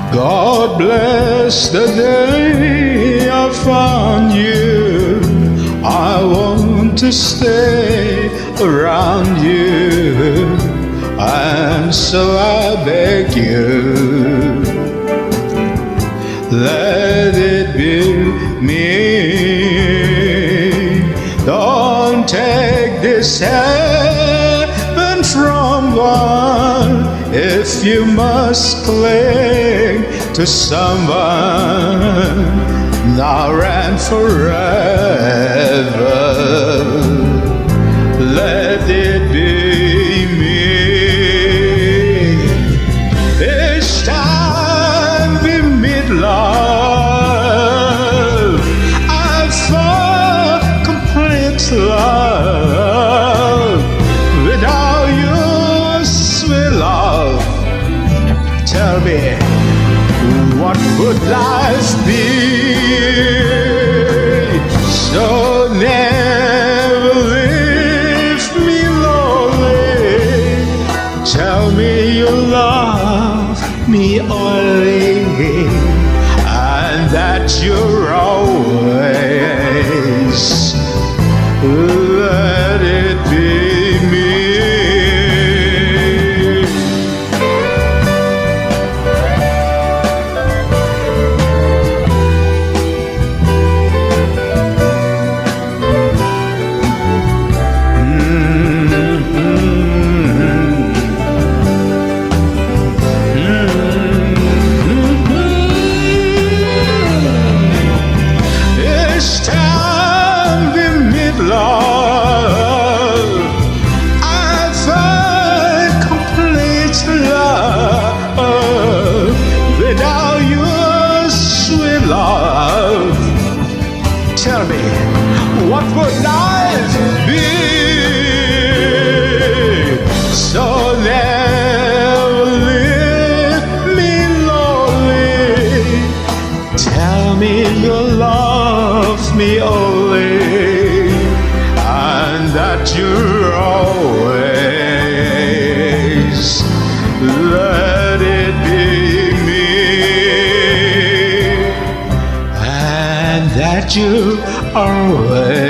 God bless the day I found you. I want to stay around you, and so I beg you, let it be me. Don't take this heaven from one if you must cling to someone now and forever. Let it be me. Each time we meet, love, I found complete love. Without you, sweet love, tell me, what would life be? So never leave me lonely. Tell me you love me only, and that you're always. Let it be me. Tell me, what would life be? So never leave me lonely. Tell me you love me only, and that you're always. Let it be me, and that you always.